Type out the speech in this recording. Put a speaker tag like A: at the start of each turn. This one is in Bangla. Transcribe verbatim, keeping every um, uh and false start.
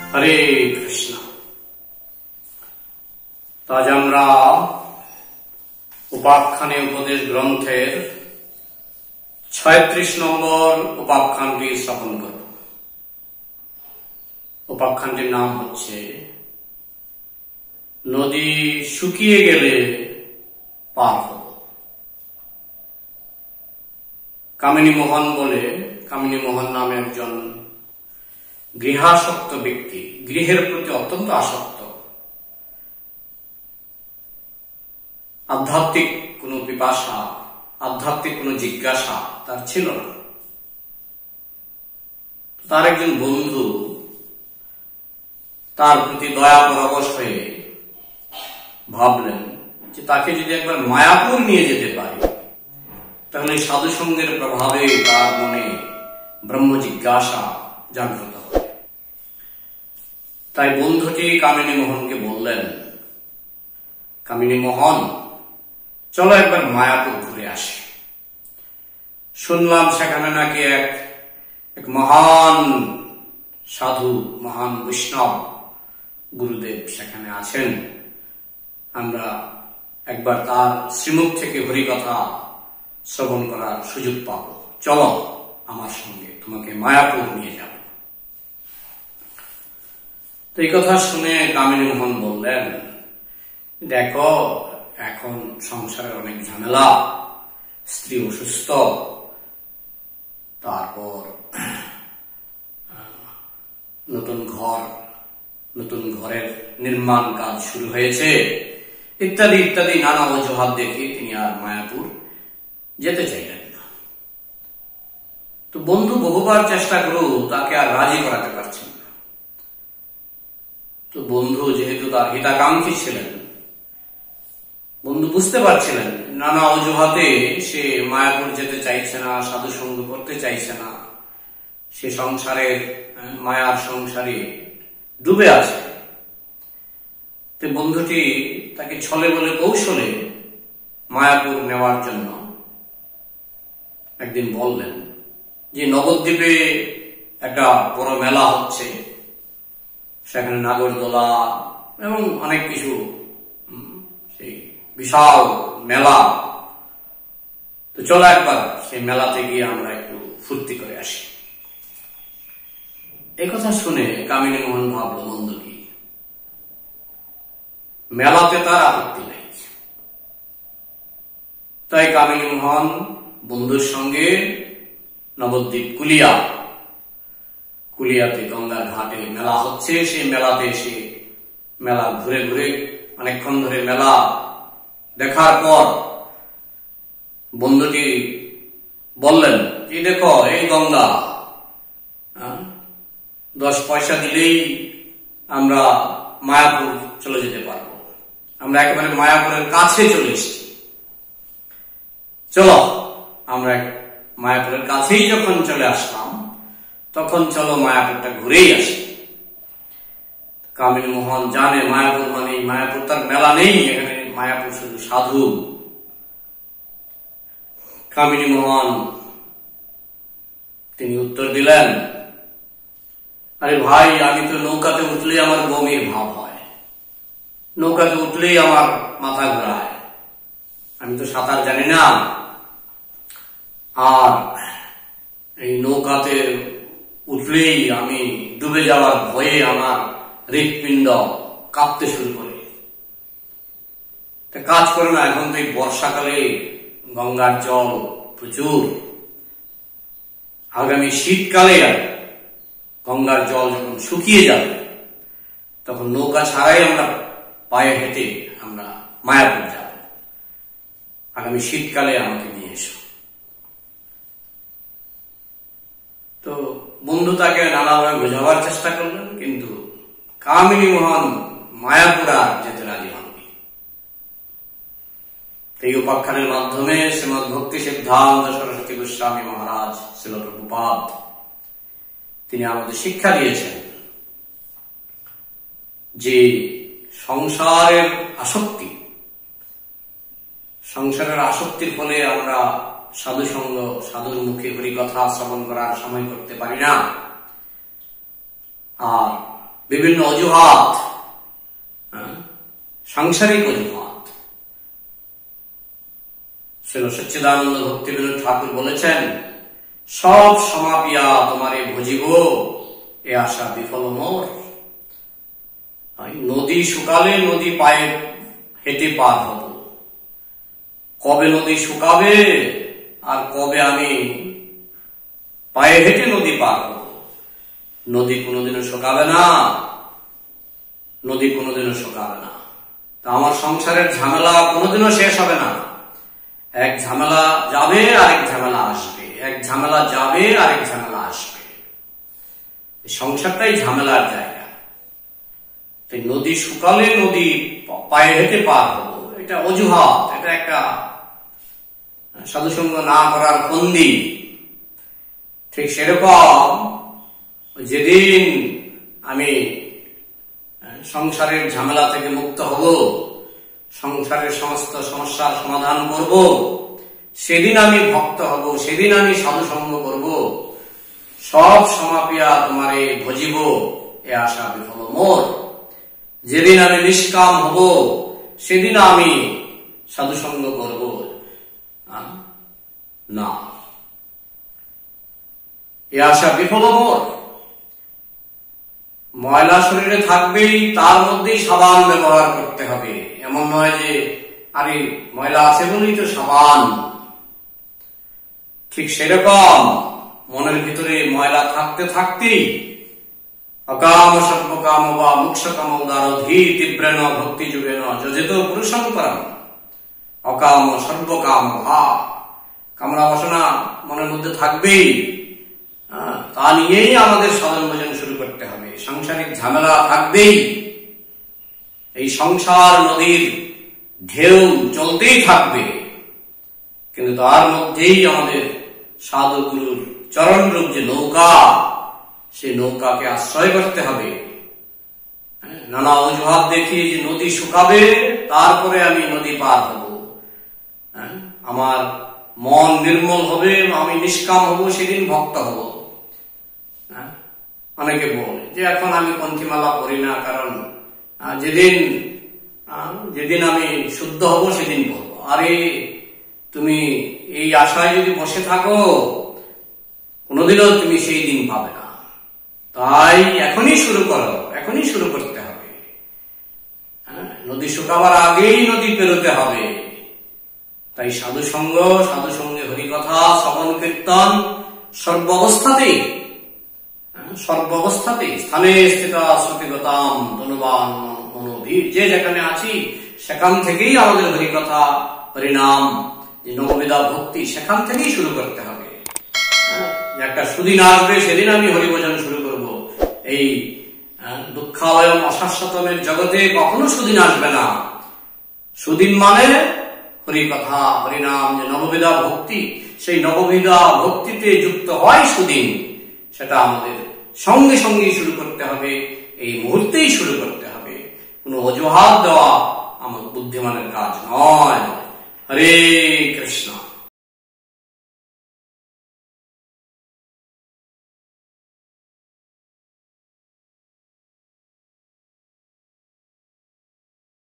A: হরে কৃষ্ণ। আজ আমরা উপাখ্যানে উপদেশ গ্রন্থের ছয়ত্রিশ নম্বর উপাখ্যানটি শ্রবণ করব। উপাখ্যানটির নাম হচ্ছে নদী শুকিয়ে গেলে পার হব। কামিনী মোহন বলে কামিনী মোহন নামে একজন গৃহাসক্ত ব্যক্তি, গৃহের প্রতি অত্যন্ত আসক্ত, আধ্যাত্মিক কোন পিপাসা, আধ্যাত্মিক কোন জিজ্ঞাসা তার ছিল না। তার একজন বন্ধু তার প্রতি দয়া পরবশ হয়ে ভাবলেন যে তাকে যদি একবার মায়াপুর নিয়ে যেতে পারে তাহলে সাধুসঙ্গের প্রভাবে তার মনে ব্রহ্ম জিজ্ঞাসা জাগ্রত হবে। তাই বন্ধুটি কামিনী মোহনকে বললেন, কামিনী মোহন, চলো একবার মায়াপুর ঘুরে আসি। শুনলাম সেখানে নাকি এক এক মহান সাধু, মহান বৈষ্ণব গুরুদেব সেখানে আছেন। আমরা একবার তার শ্রীমুখ থেকে হরিকথা শ্রবণ করার সুযোগ পাব। চলো আমার সঙ্গে, তোমাকে মায়াপুর নিয়ে যাব। তো এই কথা শুনে কামিনী মোহন বললেন, দেখো এখন সংসারের অনেক ঝামেলা, স্ত্রী অসুস্থ, তারপর নতুন ঘর, নতুন ঘরের নির্মাণ কাজ শুরু হয়েছে, ইত্যাদি ইত্যাদি নানা অজুহাত দেখে তিনি আর মায়াপুর যেতে চাইলেন না। তো বন্ধু বহুবার চেষ্টা করেও তাকে আর রাজি করাতে পারছেন না। তো বন্ধু যেহেতু তার হিতাকাঙ্ক্ষী ছিলেন, বন্ধু বুঝতে পারছিলেন নানা অজুহাতে সে মায়াপুর যেতে চাইছে না, সাধু সঙ্গ করতে চাইছে না, সে সংসারের মায়ার সংসারে ডুবে আছে। তো বন্ধুটি তাকে ছলে বলে কৌশলে মায়াপুর নেওয়ার জন্য একদিন বললেন যে নবদ্বীপে একটা বড় মেলা হচ্ছে, সেখানে নাগরদোলা এবং অনেক কিছু, সেই বিশাল মেলা, তো চলো একবার সেই মেলাতে গিয়ে আমরা একটু ফুর্তি করে আসি। এই কথা শুনে কামিনী মোহন ভাবল, বন্ধু কি মেলাতে তার আপত্তি নেই। তাই কামিনী মোহন বন্ধুর সঙ্গে নবদ্বীপ কুলিয়া, কুলিয়াতে গঙ্গার ঘাটে মেলা হচ্ছে, সেই মেলাতে এসে মেলা ঘুরে ঘুরে অনেকক্ষণ ধরে মেলা দেখার পর বন্ধুটি বললেন, এই দেখো এই গঙ্গা, দশ পয়সা দিলেই আমরা মায়াপুর চলে যেতে পারবো, আমরা একেবারে মায়াপুরের কাছে চলে এসেছি, চলো আমরা মায়াপুরের কাছেই যখন চলে আসলাম তখন চলো মায়াপুরটা ঘুরেই আসি। কামিনী মোহন জানে মায়াপুর মানে মায়াপুর তার মেলা নেই, এখানে মায়াপুর শুধু সাধু। কামিনী মোহন তিনি উত্তর দিলেন, আরে ভাই, আমি তো নৌকাতে উঠলেই আমার বমির ভাব হয়, নৌকাতে উঠলেই আমার মাথা ঘোরায়, আমি তো সাঁতার জানি না, আর এই নৌকাতে উঠলেই আমি ডুবে যাওয়ার ভয়ে আমার হৃৎপিণ্ড কাঁপতে শুরু করে। কাজ করে না, এখন তো এই বর্ষাকালে গঙ্গার জল প্রচুর, আগামী শীতকালে গঙ্গার জল যখন শুকিয়ে যাবে তখন নৌকা ছাড়াই আমরা পায়ে হেঁটে আমরা মায়াপুর যাব, আগামী শীতকালে আমাকে নিয়ে এসো। তো বন্ধু তাকে নানাভাবে বোঝাবার চেষ্টা করলেন, কিন্তু কামিনী মোহন মায়াপুর আর যেতে রাজি হননি। এই উপাখ্যানের মাধ্যমে শ্রীমদ ভক্তি সিদ্ধান্ত সরস্বতী গোস্বামী মহারাজ শ্রীল প্রভুপাদ তিনি আমাদের শিক্ষা দিয়েছেন যে সংসারের আসক্তি, সংসারের আসক্তির ফলে আমরা সাধু সঙ্গ, সাধুর মুখে হরিকথা শ্রবণ করার সময় করতে পারি না, আর বিভিন্ন অজুহাত, সাংসারিক অজুহাত। শ্রী সচ্চিদানন্দ ভক্তি বিনোদ ঠাকুর বলেছেন, সব সমাপিয়া তোমারে ভজিব, এ আশা বিফল মোর। নদী শুকালে নদী পায়ে হেঁটে পার হব, কবে নদী শুকাবে আর কবে আমি পায়ে হেঁটে নদী পার হব? নদী কোনোদিনও শুকাবে না, নদী কোনোদিনও শুকাবে না। তা আমার সংসারের ঝামেলা কোনোদিনও শেষ হবে না। এক ঝামেলা যাবে, আরেক ঝামেলা আসবে, এক ঝামেলা যাবে, আরেক ঝামেলা আসবে। সংসারটাই ঝামেলার জায়গা। তাই নদী শুকালে নদী পায়ে হেঁটে পার হবো, এটা অজুহাত, এটা একটা সাধুসঙ্গ না করার ফন্দি। ঠিক সেরকম যেদিন আমি সংসারের ঝামেলা থেকে মুক্ত হব, সংসারের সমস্ত সমস্যার সমাধান করব, সেদিন আমি ভক্ত হব, সেদিন আমি সাধুসঙ্গ করব। সব সমাপিয়া তোমারে ভজিব, এ আশা বিফল মোর। যেদিন আমি নিষ্কাম হব, সেদিন আমি সাধুসঙ্গ করব না, এ আশা বিফল মোর। ময়লা শরীরে থাকবেই, তার মধ্যেই সাবান ব্যবহার করতে হবে। এমন নয় যে আরে ময়লা আছে বলেই তো সাবান। ঠিক সেরকম মনের ভিতরে ময়লা থাকতে থাকতেই অকাম সর্বকাম বা মুক্ষকাম উদারধি তীব্রেণ ভক্তি যুগেন যজিত পুরুষং পরম। অকাম সর্বকাম ভা, কামনা বাসনা মনের মধ্যে থাকবেই, তা নিয়েই আমাদের সাধন ভজন শুরু করতে হবে। সাংসারিক ঝামেলা থাকবেই, এই সংসার নদীর ঢেউ চলতেই থাকবে, কিন্তু তার মধ্যেই আমাদের সাধু গুরুর চরণ রূপ যে নৌকা, সেই নৌকাকে আশ্রয় করতে হবে। নানা অজুহাত দেখিয়ে যে নদী শুকাবে, তারপরে আমি নদী পার হব, আমার মন নির্মল হবে, আমি নিষ্কাম হব, সেদিন ভক্ত হব। অনেকে বলে যে এখন আমি পন্থীমালা পড়ি না, কারণ যেদিন যেদিন আমি শুদ্ধ হব সেদিন পড়ব। আরে তুমি এই আশায় যদি বসে থাকো, কোনোদিনও তুমি সেই দিন পাবে না। তাই এখনই শুরু করো, এখনই শুরু করতে হবে। নদী শুকাবার আগেই নদী পেরোতে হবে। তাই সাধুসঙ্গ, সাধুসঙ্গে হরিকথা, শ্রবণ কীর্তন সর্বাবস্থাতেই সর্বাবস্থাতেই স্থানে স্থিত শ্রুতিগতাম ধনুবান মনোভীর, যে যেখানে আছি সেখান থেকেই আমাদের হরিকথা, হরিনাম, যে নববিধা ভক্তি, সেখান থেকেই শুরু করতে হবে। একটা সুদিন আসবে, সেদিন আমি হরিভজন শুরু করব। এই দুঃখালয়ম অশাশ্বতমের জগতে কখনো সুদিন আসবে না। সুদিন মানে হরিকথা, হরিনাম, যে নববিধা ভক্তি, সেই নববিধা ভক্তিতে যুক্ত হয় সুদিন। সেটা আমাদের সঙ্গে সঙ্গে শুরু করতে হবে, এই মুহূর্তেই শুরু করতে হবে। কোন অজুহাত দেওয়া আমার বুদ্ধিমানের কাজ নয়। হরে কৃষ্ণ।